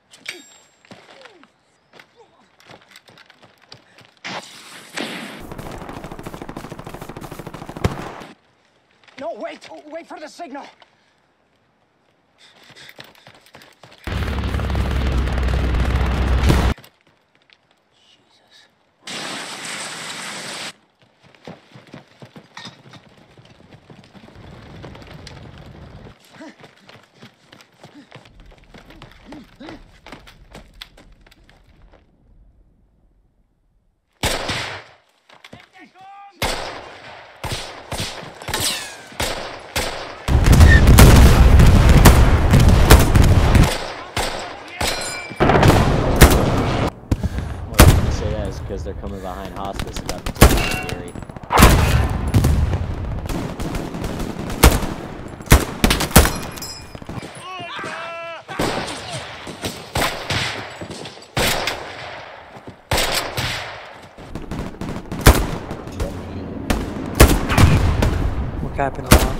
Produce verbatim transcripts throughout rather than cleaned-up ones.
No, wait! Wait for the signal! Because they're coming behind hospice, so that's particularly scary. We're capping around.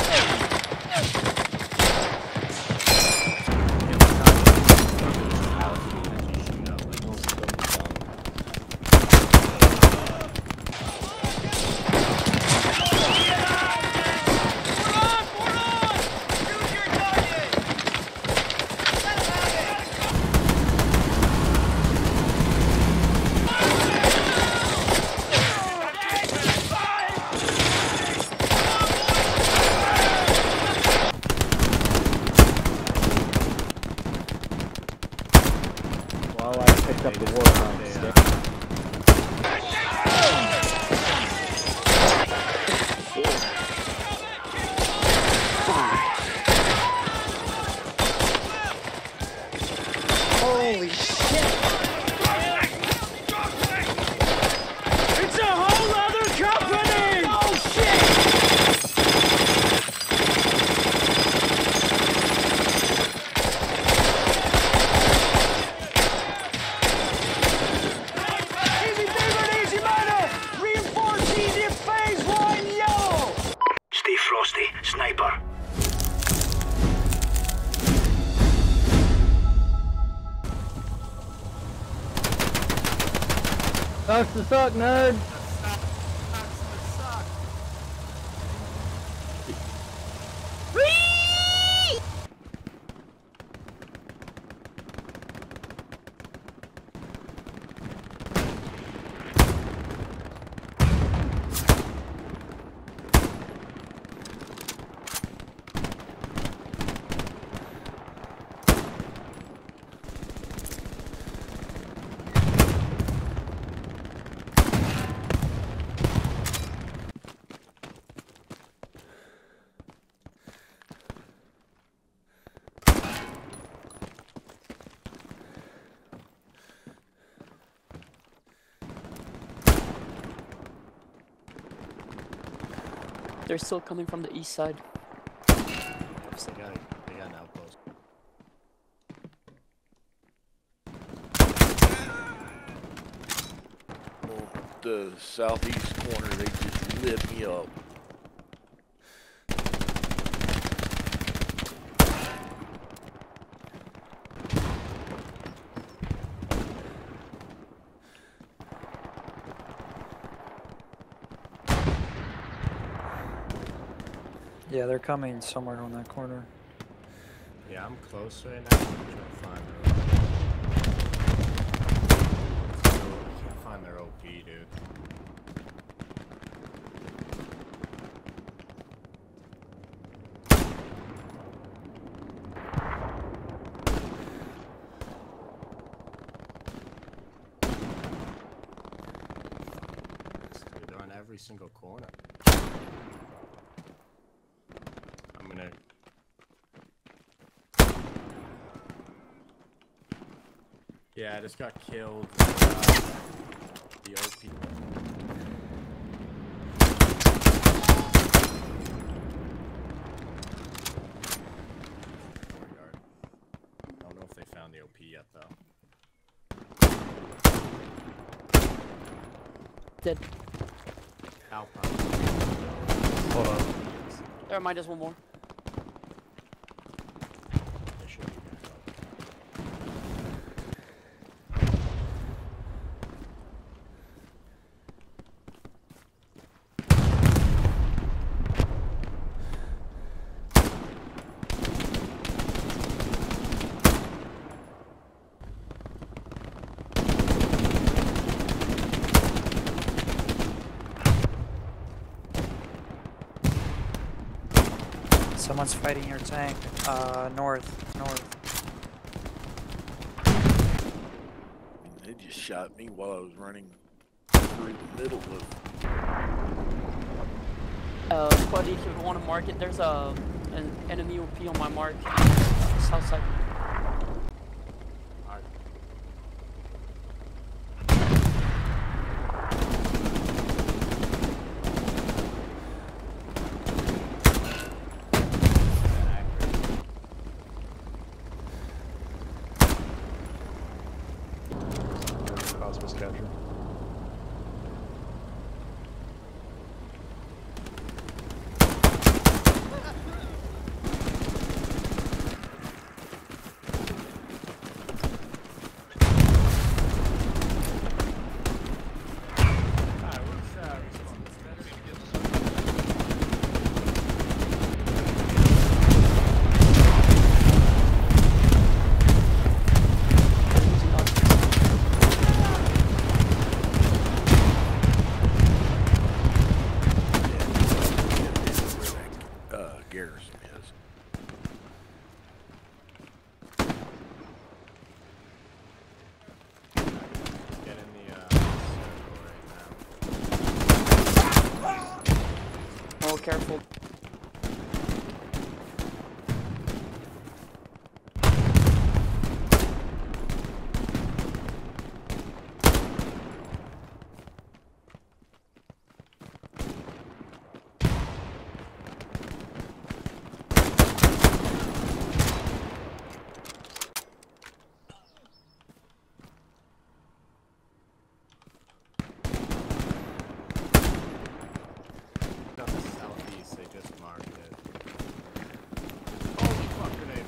Well, I picked up the war crime stick. Holy shit! It's a whole other company! Oh shit! Easy favorite, easy minor! Reinforce easy phase one yellow! Stay frosty, sniper. Sucks to suck, nerd. They're still coming from the east side. Yes, they got, they got an outpost. Oh, the southeast corner, they just lit me up. Yeah, they're coming somewhere on that corner. Yeah, I'm close right now. I'm trying to find their I can't find their O P, dude. Dude, they're on every single corner. I'm gonna. Yeah, I just got killed. Uh, the O P. Courtyard. I don't know if they found the O P yet, though. Dead. Alpine. Hold on. Never mind, just one more. They should be back up. Someone's fighting your tank. Uh, north, north. They just shot me while I was running through the middle of. Uh, buddy, if you want to mark it, there's a an enemy O P on my mark. South side. Cosmos capture. Garrison is. Get in the uh, circle right now. Oh, careful. Southeast, they just marked it. Holy fuck, grenade.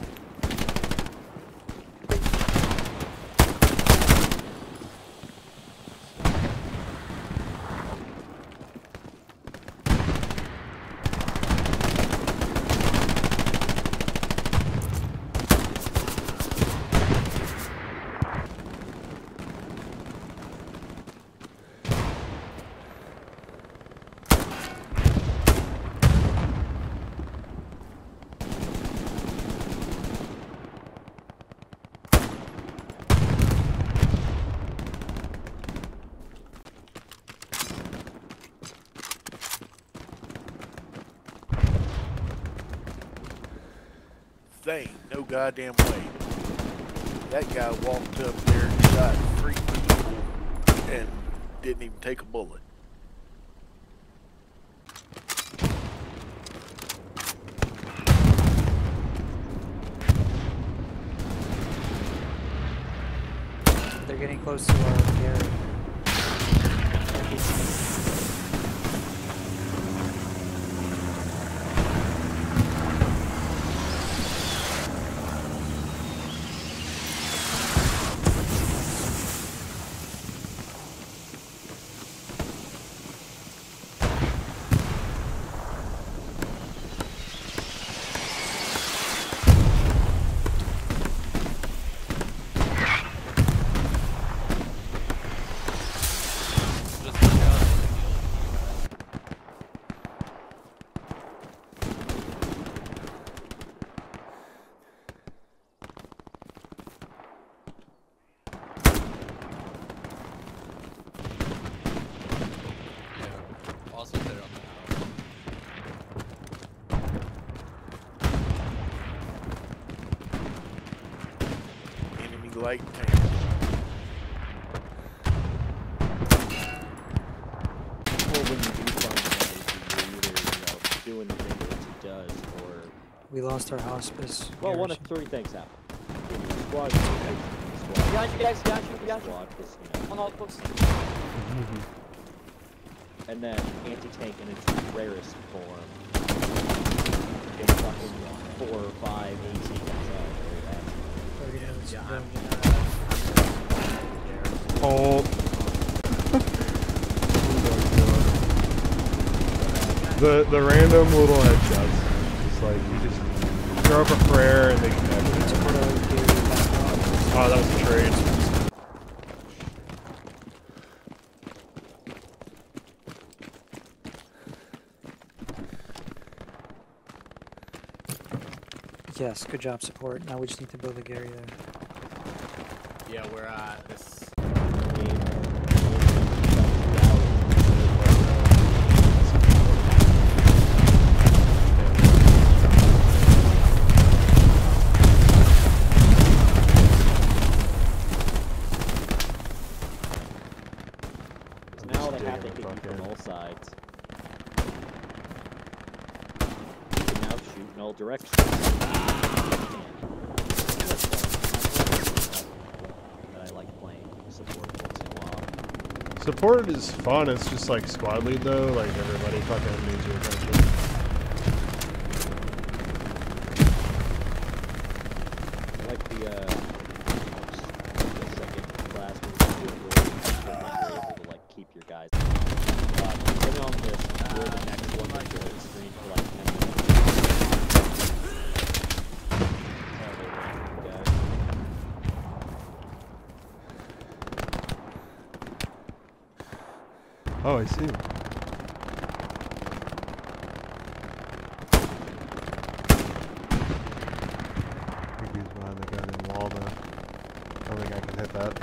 They ain't no goddamn way. That guy walked up there and shot three people and didn't even take a bullet. They're getting close to our area. Also put it on the house. Enemy light tank. Well, when you do find somebody, you're either, you know, doing the thing that he does, or... We lost our hospice. Well, one of three things happen. Either your squad gets taken from the squad, Behind you guys, behind you, behind you. squad gets, you know, On all posts. and then anti-tank in its rarest form. In fucking four or five AT comes out. Yeah, I'm Oh. the the random little headshots. Just like you just throw up a prayer and they connect. Oh, that was a trade. Yes, good job, support. Now we just need to build a Gary there. Yeah, we're uh this. Now they have to hit you from all sides. You can now shoot in all directions. That I like playing support once in a while. Support is fun. It's just like squad lead though. Like everybody fucking needs your attention. I like the uh, the second class where you do it where you're able to like keep your guys. Uh, put on this. We're the next one to the screen for like ten minutes. Oh, I see. I think he's behind the goddamn wall though. I don't think I can hit that.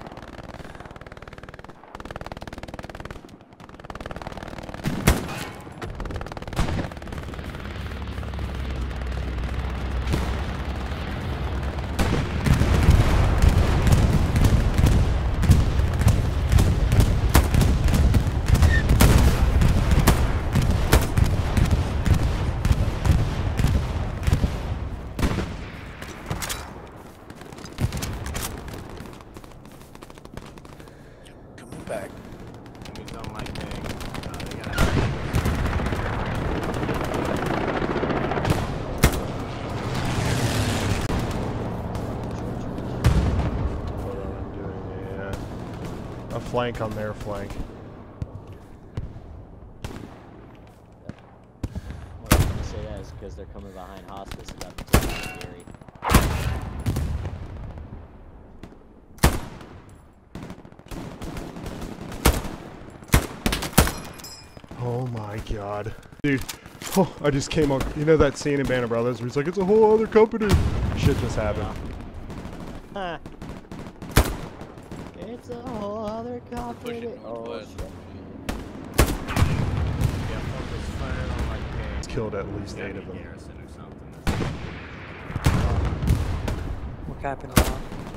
Back. He's on my thing. Uh, they got I'm doing a, uh, a flank on their flank. Well, I'm gonna say that is because they're coming behind hospice about to take out Gary. Oh my god. Dude, oh, I just came on. You know that scene in Band of Brothers where he's like, it's a whole other company? Shit just happened. Huh. It's a whole other company. Oh shit. yeah, focus fire on my thing. It's killed at least eight of them. Garrison or something. What happened now?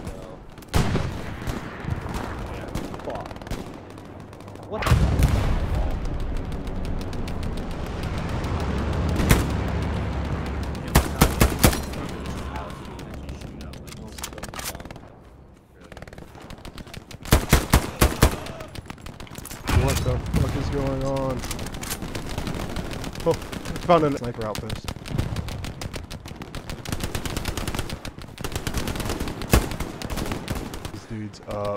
Yeah. Fuck. What the fuck? What the fuck is going on? Oh, I found a sniper outpost. This dude's up.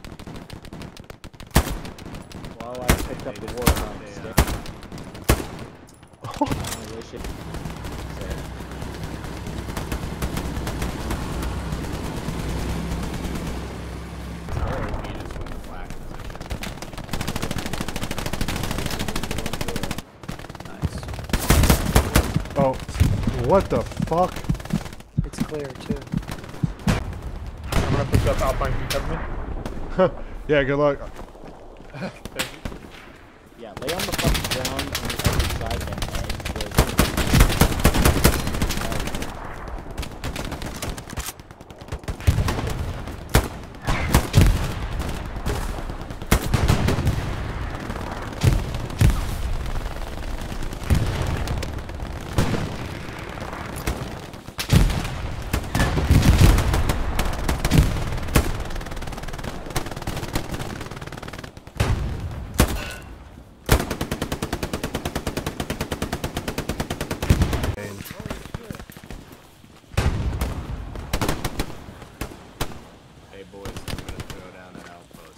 Well, I picked up the war crime stick. Oh, I wish it. oh, what the fuck? It's clear too. I'm gonna push up Alpine. Can you cover me? Yeah, good luck. Yeah, lay on the fucking ground on the other side of that edge. Hey boys, I'm gonna throw down that outpost.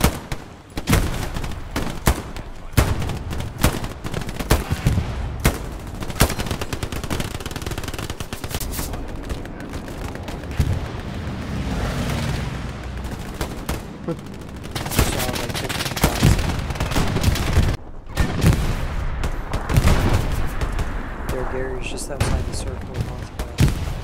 Saw like fifteen shots. There, Gary's just outside the circle of Montpellier.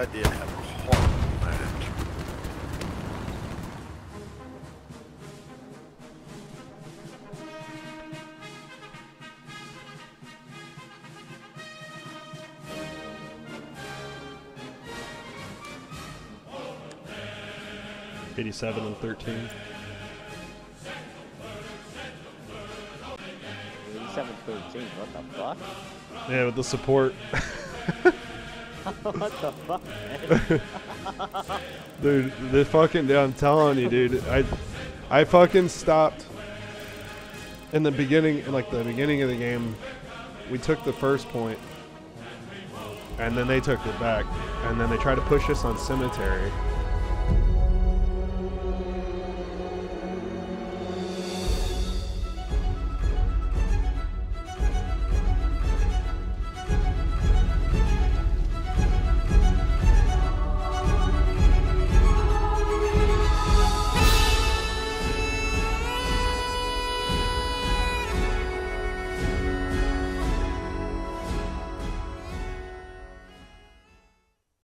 I did have a horrible match. eighty-seven and thirteen. eighty-seven thirteen, what the fuck? Yeah, with the support. What the fuck, man? Dude, the fucking, dude, I'm telling you, dude. I, I fucking stopped in the beginning, in like the beginning of the game. We took the first point, and then they took it back, and then they tried to push us on cemetery.